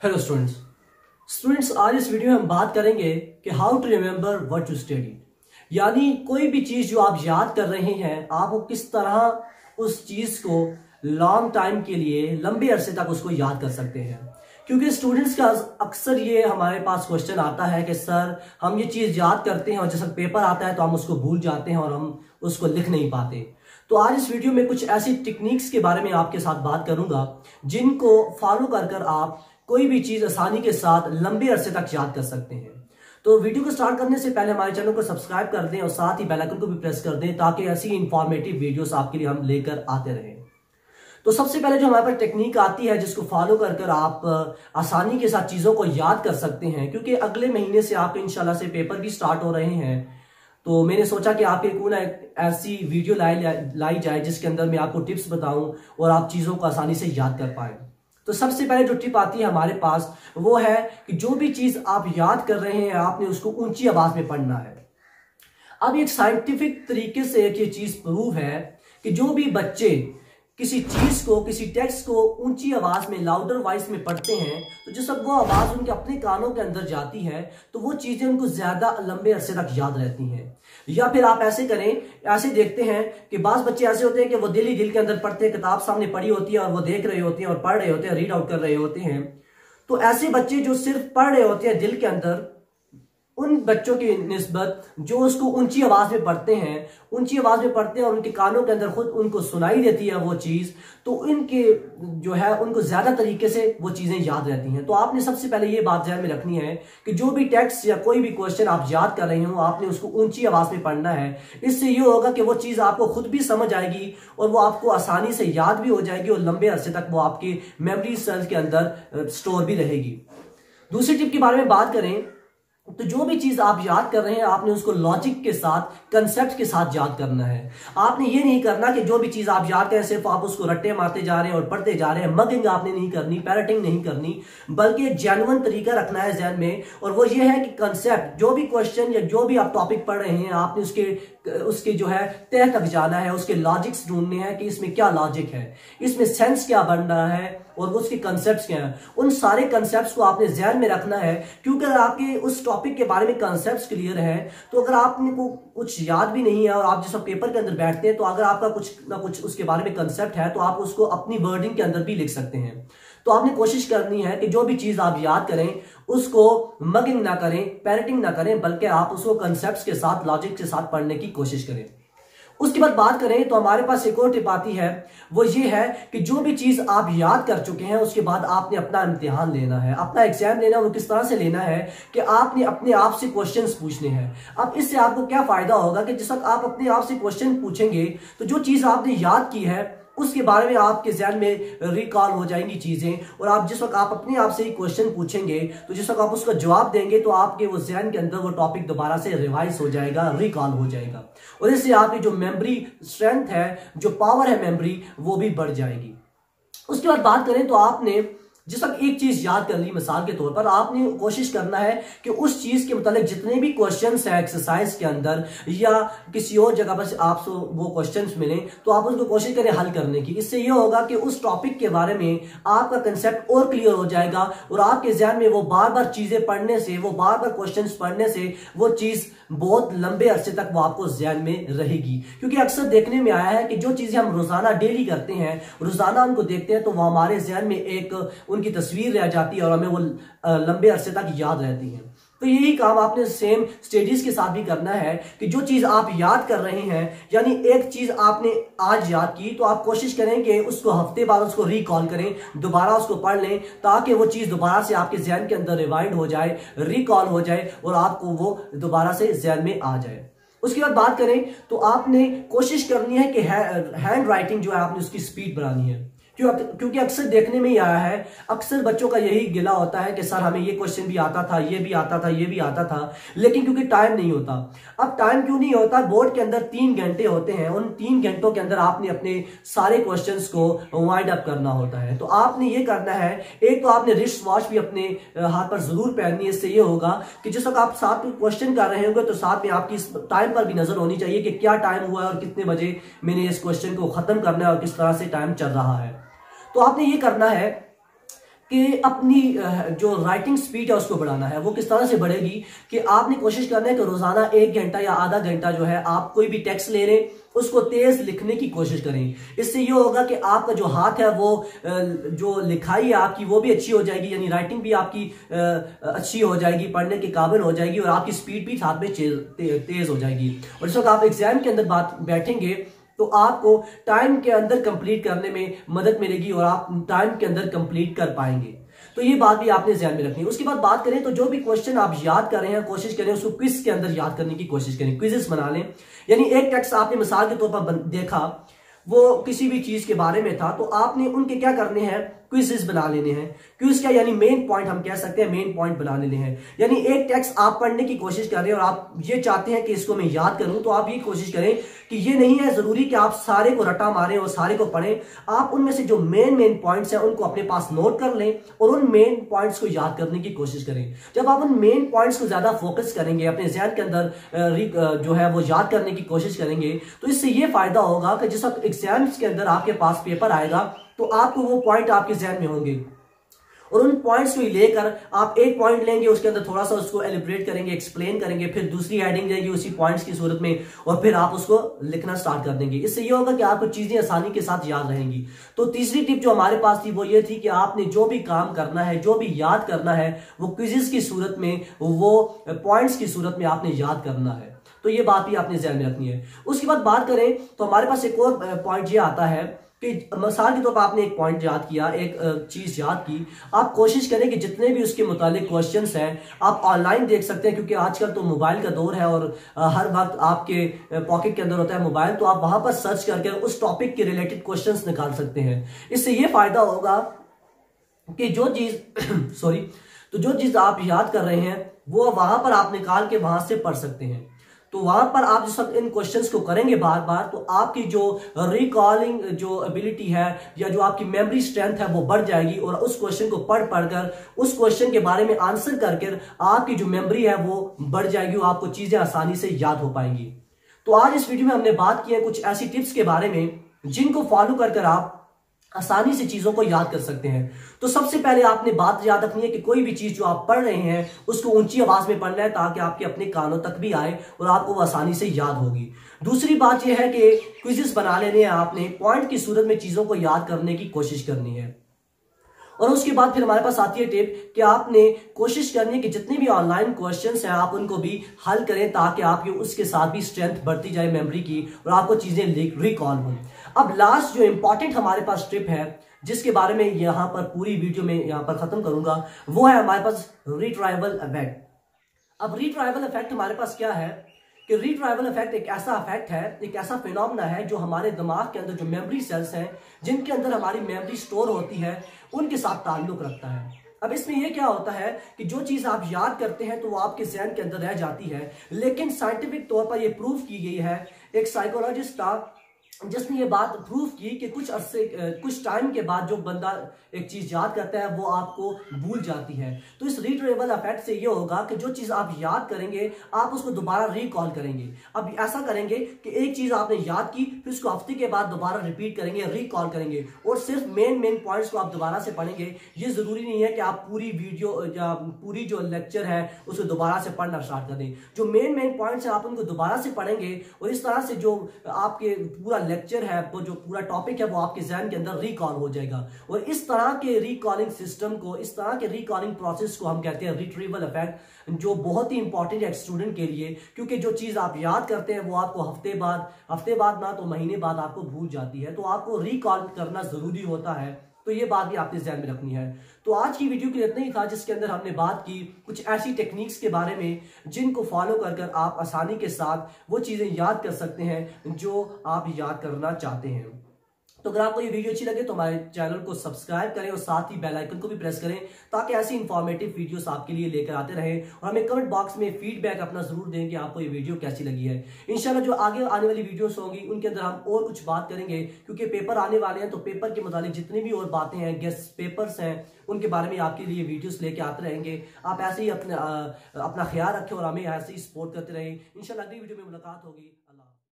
Hello students आज इस video में हम बात करेंगे कि how to remember what to study. यानी कोई भी चीज जो आप याद कर रहे हैं आप वो किस तरह उस चीज को लॉन्ग टाइम के लिए लंबे अरसे तक उसको याद कर सकते हैं। क्योंकि स्टूडेंट्स का अक्सर ये हमारे पास क्वेश्चन आता है कि सर हम ये चीज याद करते हैं और जैसे पेपर आता है तो हम उसको भूल जाते हैं और हम उसको लिख नहीं पाते। तो आज इस वीडियो में कुछ ऐसी टेक्निक्स के बारे में आपके साथ बात करूंगा जिनको फॉलो कर आप कोई भी चीज आसानी के साथ लंबे अरसे तक याद कर सकते हैं। तो वीडियो को स्टार्ट करने से पहले हमारे चैनल को सब्सक्राइब कर दें और साथ ही बेल आइकन को भी प्रेस कर दें ताकि ऐसी इंफॉर्मेटिव वीडियोस आपके लिए हम लेकर आते रहें। तो सबसे पहले जो हमारे पास टेक्निक आती है जिसको फॉलो कर आप आसानी के साथ चीजों को याद कर सकते हैं, क्योंकि अगले महीने से आपके इंशाल्लाह से पेपर भी स्टार्ट हो रहे हैं। तो मैंने सोचा कि आपके क्यों ना ऐसी वीडियो लाई जाए जिसके अंदर मैं आपको टिप्स बताऊं और आप चीजों को आसानी से याद कर पाए। तो सबसे पहले जो टिप आती है हमारे पास वो है कि जो भी चीज आप याद कर रहे हैं आपने उसको ऊंची आवाज में पढ़ना है। अब एक साइंटिफिक तरीके से एक ये चीज प्रूव है कि जो भी बच्चे किसी चीज को किसी टेक्स्ट को ऊंची आवाज में लाउडर वॉइस में पढ़ते हैं तो जो सब वो आवाज उनके अपने कानों के अंदर जाती है तो वो चीजें उनको ज्यादा लंबे अरसे तक याद रहती हैं। या फिर आप ऐसे करें, ऐसे देखते हैं कि बाज बच्चे ऐसे होते हैं कि वो दिल ही दिल के अंदर पढ़ते हैं, किताब सामने पढ़ी होती है और वो देख रहे होते हैं और पढ़ रहे होते हैं, रीड आउट कर रहे होते हैं। तो ऐसे बच्चे जो सिर्फ पढ़ रहे होते हैं दिल के अंदर, उन बच्चों की निस्बत जो उसको ऊंची आवाज में पढ़ते हैं और उनके कानों के अंदर खुद उनको सुनाई देती है वो चीज, तो इनके जो है उनको ज्यादा तरीके से वो चीजें याद रहती हैं। तो आपने सबसे पहले ये बात ध्यान में रखनी है कि जो भी टेक्स्ट या कोई भी क्वेश्चन आप याद कर रहे हो आपने उसको ऊंची आवाज में पढ़ना है। इससे ये होगा कि वो चीज आपको खुद भी समझ आएगी और वो आपको आसानी से याद भी हो जाएगी और लंबे अरसे तक वो आपकी मेमोरी सेल्स के अंदर स्टोर भी रहेगी। दूसरी टिप के बारे में बात करें तो जो भी चीज आप याद कर रहे हैं आपने उसको लॉजिक के साथ, कंसेप्ट के साथ याद करना है। आपने ये नहीं करना कि जो भी चीज आप याद करें सिर्फ आप उसको रट्टे मारते जा रहे हैं और पढ़ते जा रहे हैं। मगिंग आपने नहीं करनी, पैरटिंग नहीं करनी, बल्कि एक जेन्युइन तरीका रखना है ज़हन में। और वो ये है कि कंसेप्ट, जो भी क्वेश्चन या जो भी आप टॉपिक पढ़ रहे हैं आपने उसके जो है तह तक जाना है, उसके लॉजिक्स ढूंढने हैं कि इसमें क्या लॉजिक है, इसमें सेंस क्या बन रहा है और वो उसके कंसेप्ट्स क्या हैं। उन सारे कंसेप्ट्स को आपने ध्यान में रखना है, क्योंकि अगर आपके उस टॉपिक के बारे में कंसेप्ट्स क्लियर हैं तो अगर आपने को कुछ याद भी नहीं है और आप जैसा पेपर के अंदर बैठते हैं तो अगर आपका कुछ ना कुछ उसके बारे में कंसेप्ट है तो आप उसको अपनी वर्डिंग के अंदर भी लिख सकते हैं। तो आपने कोशिश करनी है कि जो भी चीज आप याद करें उसको मगिंग ना करें, पैरटिंग ना करें, बल्कि आप उसको कंसेप्ट्स के साथ, लॉजिक के साथ पढ़ने की कोशिश करें। उसके बाद बात करें तो हमारे पास एक और टिप आती है, वो ये है कि जो भी चीज आप याद कर चुके हैं उसके बाद आपने अपना इम्तिहान लेना है, अपना एग्जाम लेना है। वो किस तरह से लेना है कि आपने अपने आप से क्वेश्चंस पूछने हैं। अब इससे आपको क्या फायदा होगा कि जिस वक्त आप अपने आप से क्वेश्चन पूछेंगे तो जो चीज आपने याद की है उसके बारे में आपके ज़हन में रिकॉल हो जाएंगी चीजें, और आप जिस वक्त आप अपने आप से ही क्वेश्चन पूछेंगे तो जिस वक्त आप उसका जवाब देंगे तो आपके वो ज़हन के अंदर वो टॉपिक दोबारा से रिवाइज हो जाएगा, रिकॉल हो जाएगा, और इससे आपकी जो मेमोरी स्ट्रेंथ है, जो पावर है मेमोरी, वो भी बढ़ जाएगी। उसके बाद बात करें तो आपने जिस वक्त एक चीज याद कर ली, मिसाल के तौर पर आपने कोशिश करना है कि उस चीज के मतलब जितने भी क्वेश्चंस हैं एक्सरसाइज के अंदर या किसी और जगह पर आपको वो क्वेश्चंस मिले तो आप उसको कोशिश करें हल करने की। इससे ये होगा कि उस टॉपिक के बारे में आपका कंसेप्ट और क्लियर हो जाएगा और आपके ज़हन में वो बार बार चीजें पढ़ने से, वो बार बार क्वेश्चंस पढ़ने से वो चीज बहुत लंबे अरसे तक वो आपको ज़हन में रहेगी। क्योंकि अक्सर देखने में आया है कि जो चीजें हम रोजाना डेली करते हैं, रोजाना उनको देखते हैं तो वो हमारे ज़हन में एक उनकी तस्वीर रह जाती है और हमें वो लंबे अरसे तक याद रहती है। तो यही काम आपने सेम स्टडीज के साथ भी करना है कि जो चीज आप याद कर रहे हैं, यानी एक चीज आपने आज याद की तो आप कोशिश करें कि उसको हफ्ते बाद उसको रिकॉल करें, दोबारा उसको पढ़ लें ताकि वो चीज दोबारा से आपके ज़हन के अंदर रिवाइंड हो जाए, रिकॉल हो जाए और आपको वो दोबारा से ज़हन में आ जाए। उसके बाद बात करें तो आपने कोशिश करनी है कि हैंड राइटिंग जो है आपने उसकी स्पीड बढ़ानी है। क्योंकि अक्सर देखने में ही आया है, अक्सर बच्चों का यही गिला होता है कि सर हमें ये क्वेश्चन भी आता था, ये भी आता था, ये भी आता था, लेकिन क्योंकि टाइम नहीं होता। अब टाइम क्यों नहीं होता? बोर्ड के अंदर 3 घंटे होते हैं, उन 3 घंटों के अंदर आपने अपने सारे क्वेश्चंस को वाइंड अप करना होता है। तो आपने ये करना है, एक तो आपने रिस्ट वॉच भी अपने हाथ पर जरूर पहननी है। इससे ये होगा कि जिस वक्त आप साथ में क्वेश्चन कर रहे होंगे तो साथ में आपकी टाइम पर भी नजर होनी चाहिए कि क्या टाइम हुआ है और कितने बजे मैंने इस क्वेश्चन को खत्म करना है और किस तरह से टाइम चल रहा है। तो आपने ये करना है कि अपनी जो राइटिंग स्पीड है उसको बढ़ाना है। वो किस तरह से बढ़ेगी कि आपने कोशिश करना है कि रोजाना 1 घंटा या आधा घंटा जो है आप कोई भी टेक्स्ट ले रहे उसको तेज लिखने की कोशिश करें। इससे ये होगा कि आपका जो हाथ है वो जो लिखाई है आपकी वो भी अच्छी हो जाएगी, यानी राइटिंग भी आपकी अच्छी हो जाएगी, पढ़ने के काबिल हो जाएगी और आपकी स्पीड भी साथ में तेज हो जाएगी। और इस वक्त आप एग्जाम के अंदर बैठेंगे तो आपको टाइम के अंदर कंप्लीट करने में मदद मिलेगी और आप टाइम के अंदर कंप्लीट कर पाएंगे। तो ये बात भी आपने ध्यान में रखनी है। उसके बाद बात करें तो जो भी क्वेश्चन आप याद कर रहे हैं कोशिश करें उसको क्विज के अंदर याद करने की कोशिश करें, क्विजेस बना लें। यानी एक टेक्स्ट आपने मिसाल के तौर पर देखा, वो किसी भी चीज के बारे में था, तो आपने उनके क्या करने हैं, क्विजेस बना लेने हैं। क्विज क्या, यानी मेन पॉइंट हम कह सकते हैं, मेन पॉइंट बना लेने हैं। यानी एक टेक्स्ट आप पढ़ने की कोशिश कर रहे हैं और आप ये चाहते हैं कि इसको मैं याद करूं, तो आप ये कोशिश करें कि ये नहीं है जरूरी कि आप सारे को रटा मारें और सारे को पढ़ें। आप उनमें से जो मेन पॉइंट्स हैं उनको अपने पास नोट कर लें और उन मेन पॉइंट्स को याद करने की कोशिश करें। जब आप उन मेन पॉइंट्स को ज्यादा फोकस करेंगे, अपने ज़हन के अंदर जो है वो याद करने की कोशिश करेंगे, तो इससे ये फायदा होगा कि जिस वक्त एग्जाम्स के अंदर आपके पास पेपर आएगा तो आपको वो पॉइंट आपके ज़हन में होंगे और उन पॉइंट्स को लेकर आप एक पॉइंट लेंगे, उसके अंदर थोड़ा सा उसको एलिब्रेट करेंगे, एक्सप्लेन करेंगे, फिर दूसरी हेडिंग देंगे उसी पॉइंट्स की सूरत में और फिर आप उसको लिखना स्टार्ट कर देंगे। इससे ये होगा कि आपको चीजें आसानी के साथ याद रहेंगी। तो तीसरी टिप जो हमारे पास थी वो ये थी कि आपने जो भी काम करना है, जो भी याद करना है, वो क्विज़ेस की सूरत में, वो पॉइंट्स की सूरत में आपने याद करना है। तो ये बात भी आपने ध्यान में रखनी है। उसके बाद बात करें तो हमारे पास एक और पॉइंट ये आता है कि मिसाल के तौर पर आपने एक पॉइंट याद किया, एक चीज याद की, आप कोशिश करें कि जितने भी उसके मुतालिक क्वेश्चंस हैं आप ऑनलाइन देख सकते हैं, क्योंकि आजकल तो मोबाइल का दौर है और हर वक्त आपके पॉकेट के अंदर होता है मोबाइल, तो आप वहां पर सर्च करके उस टॉपिक के रिलेटेड क्वेश्चंस निकाल सकते हैं। इससे ये फायदा होगा कि जो चीज आप याद कर रहे हैं वो वहां पर आप निकाल के वहां से पढ़ सकते हैं। तो वहां पर आप जिस वक्त इन क्वेश्चंस को करेंगे बार बार, तो आपकी जो रिकॉलिंग जो एबिलिटी है या जो आपकी मेमोरी स्ट्रेंथ है वो बढ़ जाएगी और उस क्वेश्चन को पढ़ कर उस क्वेश्चन के बारे में आंसर करके आपकी जो मेमोरी है वो बढ़ जाएगी और आपको चीजें आसानी से याद हो पाएंगी। तो आज इस वीडियो में हमने बात की है कुछ ऐसी टिप्स के बारे में जिनको फॉलो कर आप आसानी से चीजों को याद कर सकते हैं। तो सबसे पहले आपने बात याद रखनी है कि कोई भी चीज जो आप पढ़ रहे हैं उसको ऊंची आवाज में पढ़ना है ताकि आपके अपने कानों तक भी आए और आपको वो आसानी से याद होगी। दूसरी बात यह है कि क्विज़ेस बना लेने हैं, आपने पॉइंट की सूरत में चीजों को याद करने की कोशिश करनी है। और उसके बाद फिर हमारे पास आती है टिप कि आपने कोशिश करनी है कि जितने भी ऑनलाइन क्वेश्चंस हैं आप उनको भी हल करें ताकि आपकी उसके साथ भी स्ट्रेंथ बढ़ती जाए मेमोरी की और आपको चीजें रिकॉल हों। अब लास्ट जो इंपॉर्टेंट हमारे पास टिप है जिसके बारे में यहां पर पूरी वीडियो में यहां पर खत्म करूंगा, वो है हमारे पास रिट्राइवल इफेक्ट। अब रिट्राइवल इफेक्ट हमारे पास क्या है कि रिट्राइवल इफेक्ट एक ऐसा इफेक्ट है, एक ऐसा फिनोमेना है जो हमारे दिमाग के अंदर जो मेमोरी सेल्स हैं जिनके अंदर हमारी मेमोरी स्टोर होती है उनके साथ ताल्लुक रखता है। अब इसमें यह क्या होता है कि जो चीज आप याद करते हैं तो वो आपके ज़हन के अंदर रह जाती है, लेकिन साइंटिफिक तौर पर यह प्रूफ की गई है, एक साइकोलॉजिस्ट था जिसने ये बात प्रूफ की कि कुछ टाइम के बाद जो बंदा एक चीज याद करता है वो आपको भूल जाती है। तो इस रिट्रीवल इफेक्ट से ये होगा कि जो चीज आप याद करेंगे आप उसको दोबारा रिकॉल करेंगे। अब ऐसा करेंगे कि एक चीज आपने याद की फिर उसको हफ्ते के बाद दोबारा रिपीट करेंगे, रिकॉल करेंगे और सिर्फ मेन पॉइंट्स को आप दोबारा से पढ़ेंगे। ये जरूरी नहीं है कि आप पूरी वीडियो या पूरी जो लेक्चर है उसको दोबारा से पढ़ना स्टार्ट कर दें। जो मेन पॉइंट्स है आप उनको दोबारा से पढ़ेंगे और इस तरह से जो आपके पूरा लेक्चर है वो जो पूरा टॉपिक है वो आपके ज़हन के अंदर रिकॉल हो जाएगा। और इस तरह के रिकॉलिंग सिस्टम को, इस तरह के रिकॉलिंग प्रोसेस को हम कहते हैं रिट्रीवल इफेक्ट, जो बहुत ही इंपॉर्टेंट है एक स्टूडेंट के लिए, क्योंकि जो चीज आप याद करते हैं वो आपको हफ्ते बाद ना तो महीने बाद आपको भूल जाती है, तो आपको रिकॉल करना जरूरी होता है। तो ये बात भी आपने ध्यान में रखनी है। तो आज की वीडियो के लिए इतना ही था जिसके अंदर हमने बात की कुछ ऐसी टेक्निक्स के बारे में जिनको फॉलो कर आप आसानी के साथ वो चीजें याद कर सकते हैं जो आप याद करना चाहते हैं। तो अगर आपको ये वीडियो अच्छी लगे तो हमारे चैनल को सब्सक्राइब करें और साथ ही बेल आइकन को भी प्रेस करें ताकि ऐसी इंफॉर्मेटिव वीडियोस आपके लिए लेकर आते रहें। और हमें कमेंट बॉक्स में फीडबैक अपना जरूर दें कि आपको ये वीडियो कैसी लगी है। इंशाल्लाह जो आगे आने वाली वीडियोस होंगी उनके अंदर हम और कुछ बात करेंगे, क्योंकि पेपर आने वाले हैं तो पेपर के मुताबिक जितनी भी और बातें हैं, गेस्ट पेपर्स हैं, उनके बारे में आपके लिए वीडियोस लेके आते रहेंगे। आप ऐसे ही अपना ख्याल रखें और हमें ऐसे ही सपोर्ट करते रहें। इंशाल्लाह अगली वीडियो में मुलाकात होगी।